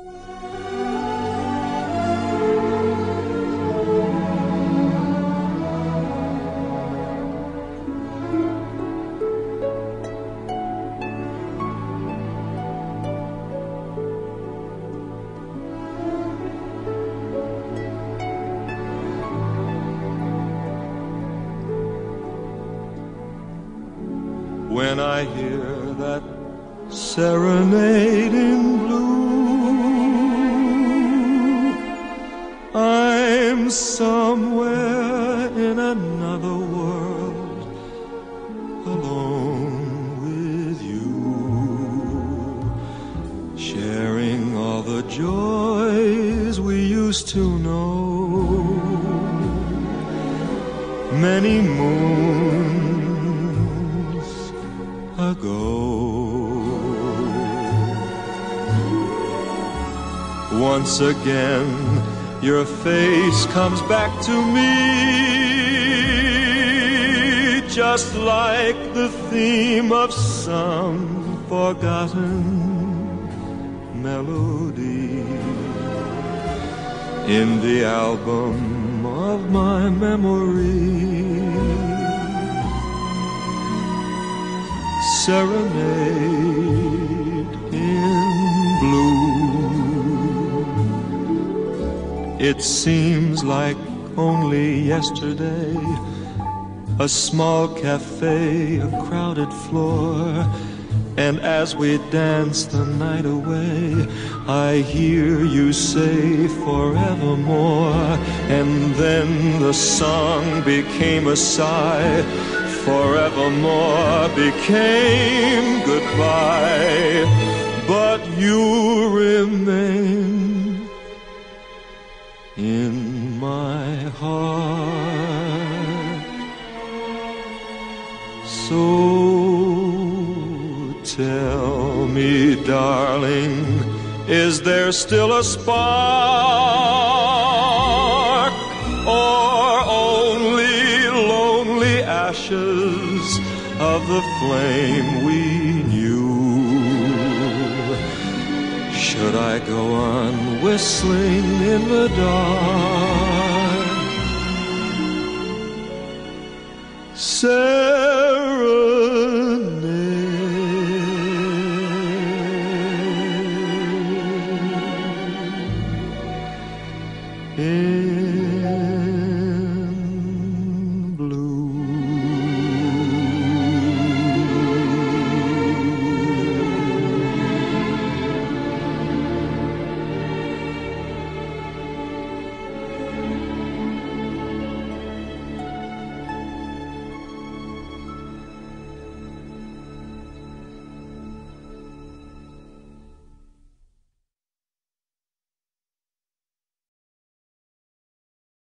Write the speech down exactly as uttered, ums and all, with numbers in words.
When I hear that serenade in blue, I'm somewhere in another world, alone with you, sharing all the joys we used to know. Many moons ago. Once again, your face comes back to me, just like the theme of some forgotten melody in the album of my memory. Serenade in blue. It seems like only yesterday, a small cafe, a crowded floor, and as we dance the night away, I hear you say forevermore, and then the song became a sigh. Forevermore became goodbye, but you remain in my heart. So tell me, darling, is there still a spark, or only lonely ashes of the flame we knew? Should I go on whistling in the dark? Say